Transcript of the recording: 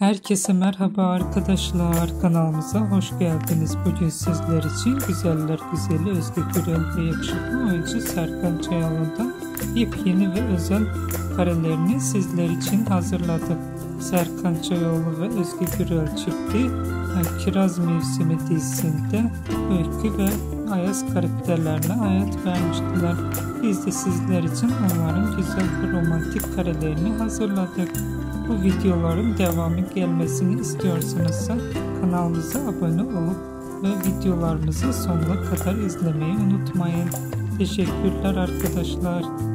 Herkese merhaba arkadaşlar, kanalımıza hoş geldiniz. Bugün sizler için güzeller güzeli Özge Gürel ve yakışıklı oyuncu Serkan Çayoğlu'ndan yepyeni ve özel karelerini sizler için hazırladık. Serkan Çayoğlu ve Özge Gürel çifti Kiraz Mevsimi dizisinde Öykü ve Ayaz karakterlerine hayat vermiştiler. Biz de sizler için onların güzel ve romantik karelerini hazırladık. Bu videoların devamı gelmesini istiyorsanız kanalımıza abone olup ve videolarımızı sonuna kadar izlemeyi unutmayın. Teşekkürler arkadaşlar.